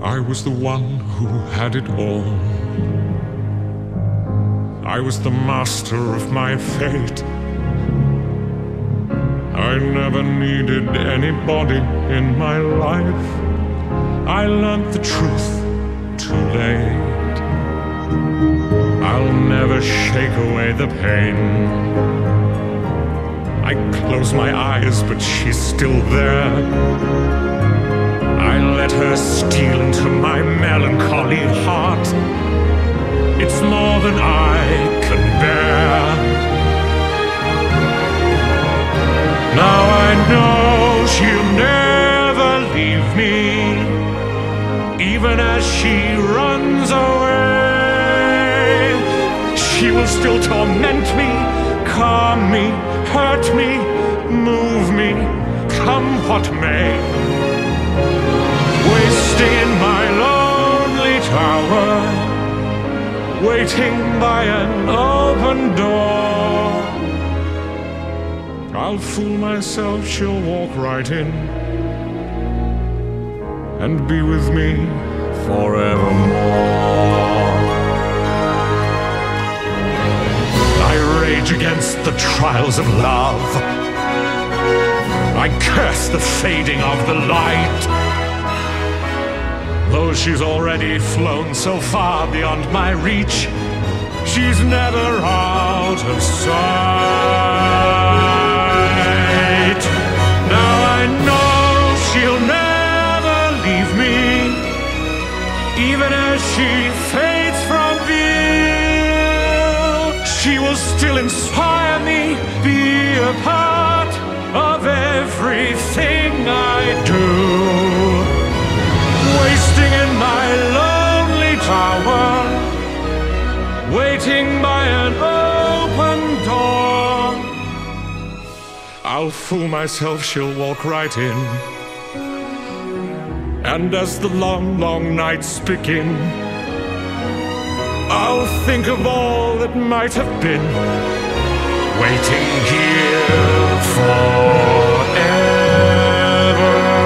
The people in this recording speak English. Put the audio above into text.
I was the one who had it all. I was the master of my fate. I never needed anybody in my life. I learned the truth too late. I'll never shake away the pain. I close my eyes, but she's still there. I let her steal into my melancholy heart. It's more than I can bear. Now I know she'll never leave me, even as she runs away. She will still torment me, calm me, hurt me, move me, come what may. Wasting in my lonely tower, waiting by an open door. I'll fool myself, she'll walk right in and be with me forevermore. I rage against the trials of love. I curse the fading of the light. Though she's already flown so far beyond my reach, she's never out of sight. Now I know she'll never leave me, even as she fades from view. She will still inspire me, be a part of everything I do. Wasting in my lonely tower, waiting by an open door. I'll fool myself, she'll walk right in. And as the long, long nights begin, I'll think of all that might have been, waiting here forever.